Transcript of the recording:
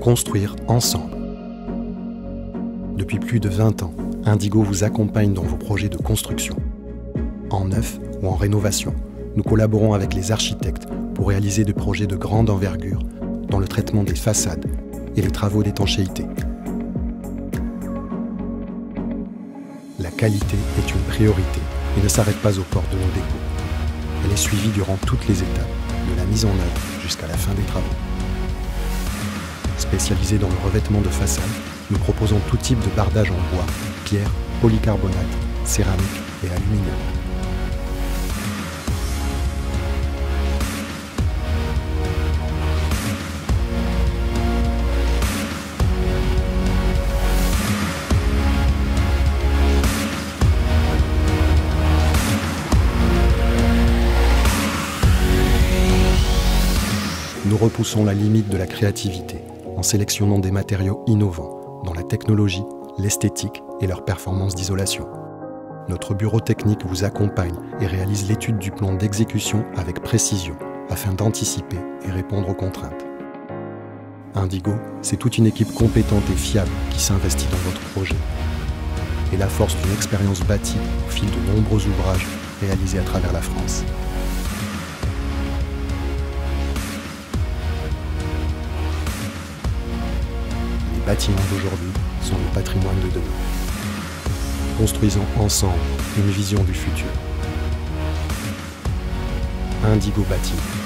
Construire ensemble. Depuis plus de 20 ans, Indigo vous accompagne dans vos projets de construction. En neuf ou en rénovation, nous collaborons avec les architectes pour réaliser des projets de grande envergure dans le traitement des façades et les travaux d'étanchéité. La qualité est une priorité et ne s'arrête pas aux portes de nos dépôts. Elle est suivie durant toutes les étapes, de la mise en œuvre jusqu'à la fin des travaux. Spécialisés dans le revêtement de façade, nous proposons tout type de bardage en bois, pierre, polycarbonate, céramique et aluminium. Nous repoussons la limite de la créativité en sélectionnant des matériaux innovants dans la technologie, l'esthétique et leur performance d'isolation. Notre bureau technique vous accompagne et réalise l'étude du plan d'exécution avec précision afin d'anticiper et répondre aux contraintes. Indigo, c'est toute une équipe compétente et fiable qui s'investit dans votre projet. Et la force d'une expérience bâtie au fil de nombreux ouvrages réalisés à travers la France. Les bâtiments d'aujourd'hui sont le patrimoine de demain. Construisons ensemble une vision du futur. Indigo Bâtiment.